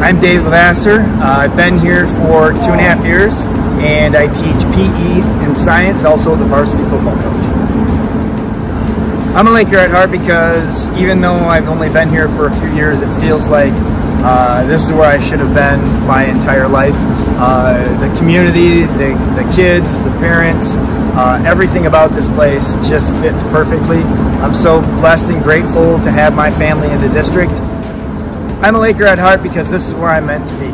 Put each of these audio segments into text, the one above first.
I'm Dave Lavasser. I've been here for 2.5 years, and I teach PE and science, also as a varsity football coach. I'm a Laker at heart because even though I've only been here for a few years, it feels like this is where I should have been my entire life. The community, the kids, the parents, everything about this place just fits perfectly. I'm so blessed and grateful to have my family in the district. I'm a Laker at heart because this is where I'm meant to be.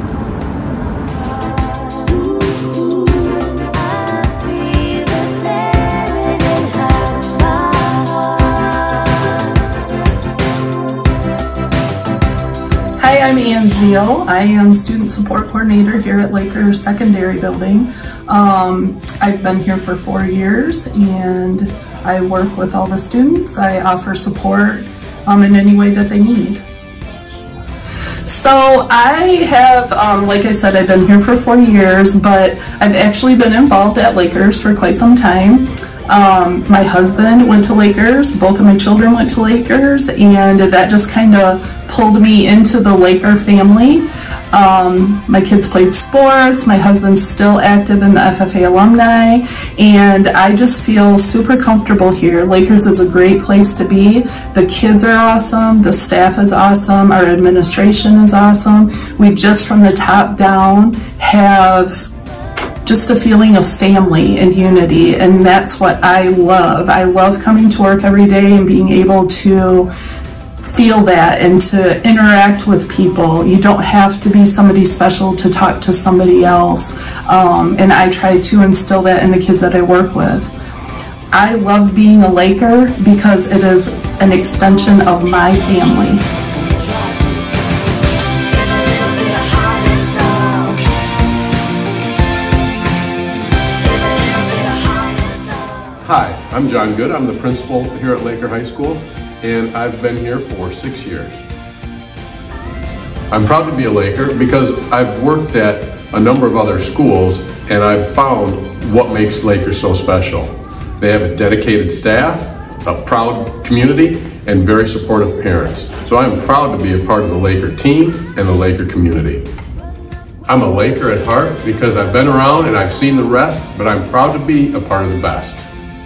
Hi, I'm Ann Zeal. I am Student Support Coordinator here at Lakers Secondary Building. I've been here for 4 years and I work with all the students. I offer support in any way that they need. So I have, like I said, I've been here for 4 years, but I've actually been involved at Lakers for quite some time. My husband went to Lakers, both of my children went to Lakers, and that just kind of pulled me into the Laker family. My kids played sports, my husband's still active in the FFA alumni, and I just feel super comfortable here. Lakers is a great place to be. The kids are awesome, the staff is awesome, our administration is awesome. We just from the top down have just a feeling of family and unity, and that's what I love. I love coming to work every day and being able to feel that and to interact with people. You don't have to be somebody special to talk to somebody else, and I try to instill that in the kids that I work with. I love being a Laker because it is an extension of my family. Hi, I'm John Good. I'm the principal here at Laker High School, and I've been here for 6 years. I'm proud to be a Laker because I've worked at a number of other schools and I've found what makes Lakers so special. They have a dedicated staff, a proud community, and very supportive parents. So I'm proud to be a part of the Laker team and the Laker community. I'm a Laker at heart because I've been around and I've seen the rest, but I'm proud to be a part of the best.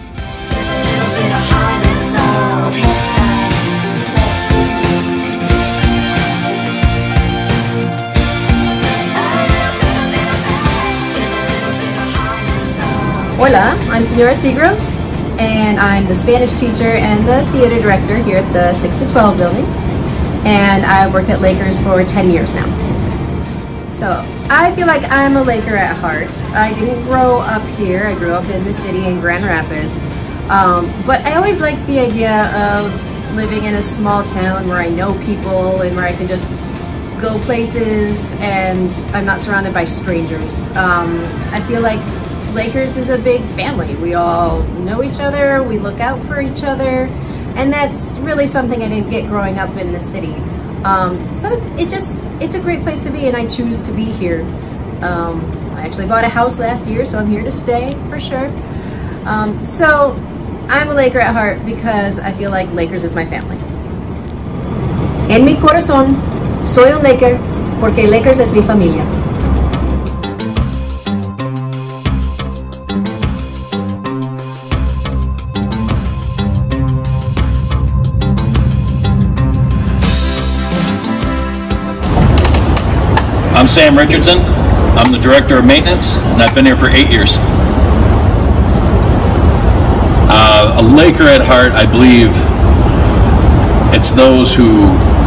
Hola, I'm Senora Seagroves, and I'm the Spanish teacher and the theater director here at the 6 to 12 building, and I've worked at Lakers for 10 years now. So I feel like I'm a Laker at heart. I didn't grow up here. I grew up in the city in Grand Rapids, but I always liked the idea of living in a small town where I know people and where I can just go places and I'm not surrounded by strangers. I feel like Lakers is a big family. We all know each other, we look out for each other, and that's really something I didn't get growing up in the city. So it's a great place to be, and I choose to be here. I actually bought a house last year, so I'm here to stay for sure. So I'm a Laker at heart because I feel like Lakers is my family. En mi corazón, soy un Laker porque Lakers es mi familia. I'm Sam Richardson. I'm the Director of Maintenance, and I've been here for 8 years. A Laker at heart, I believe it's those who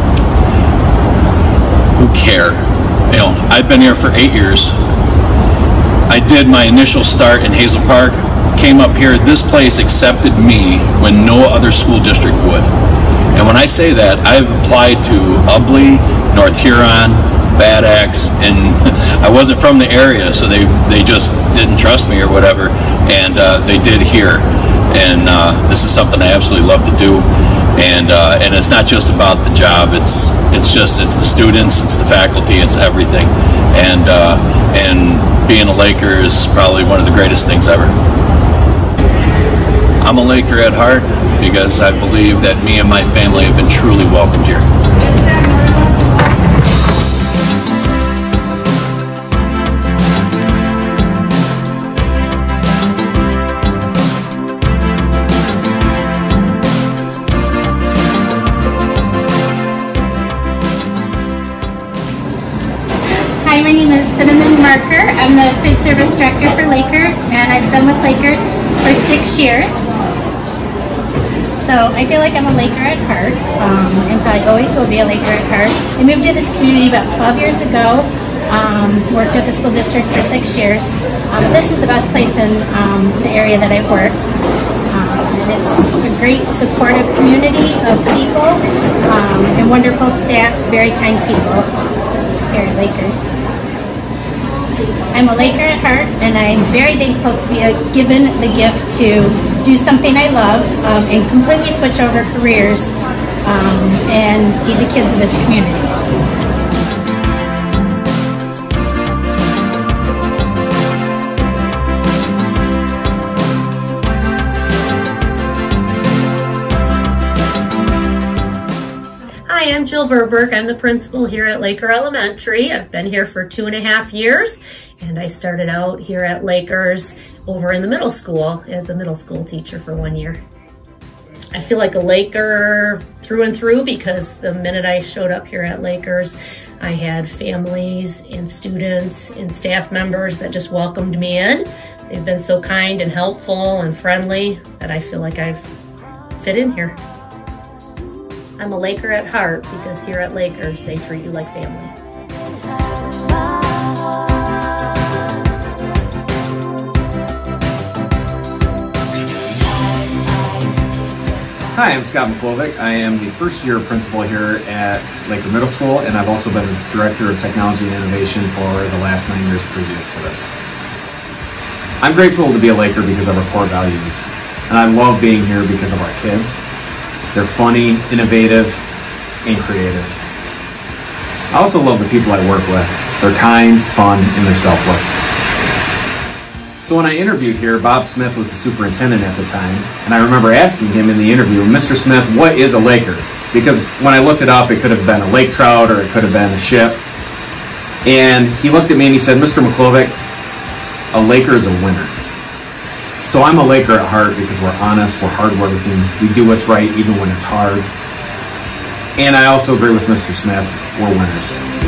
care. You know, I've been here for 8 years. I did my initial start in Hazel Park, came up here. This place accepted me when no other school district would. And when I say that, I've applied to Ubly, North Huron, Bad Axe, and I wasn't from the area, so they just didn't trust me or whatever, and they did here. And this is something I absolutely love to do, and it's not just about the job. It's the students, it's the faculty, it's everything, and being a Laker is probably one of the greatest things ever. I'm a Laker at heart because I believe that me and my family have been truly welcomed here. Marker. I'm the food service director for Lakers, and I've been with Lakers for 6 years. So I feel like I'm a Laker at heart, and probably always will be a Laker at heart. I moved to this community about 12 years ago, worked at the school district for 6 years. This is the best place in the area that I've worked. And it's a great supportive community of people and wonderful staff, very kind people here at Lakers. I'm a Laker at heart, and I'm very thankful to be given the gift to do something I love and completely switch over careers and feed the kids of this community. Hi, I'm Jill Verberg. I'm the principal here at Laker Elementary. I've been here for 2.5 years, and I started out here at Lakers over in the middle school as a middle school teacher for 1 year. I feel like a Laker through and through because the minute I showed up here at Lakers, I had families and students and staff members that just welcomed me in. They've been so kind and helpful and friendly that I feel like I've fit in here. I'm a Laker at heart because here at Lakers, they treat you like family. Hi, I'm Scott McClovic. I am the first year principal here at Laker Middle School, and I've also been the Director of Technology and Innovation for the last 9 years previous to this. I'm grateful to be a Laker because of our core values, and I love being here because of our kids. They're funny, innovative, and creative. I also love the people I work with. They're kind, fun, and they're selfless. So when I interviewed here, Bob Smith was the superintendent at the time, and I remember asking him in the interview, Mr. Smith, what is a Laker? Because when I looked it up, it could have been a lake trout or it could have been a ship. And he looked at me and he said, Mr. McClovic, a Laker is a winner. So I'm a Laker at heart because we're honest, we're hardworking, we do what's right even when it's hard. And I also agree with Mr. Smith, we're winners.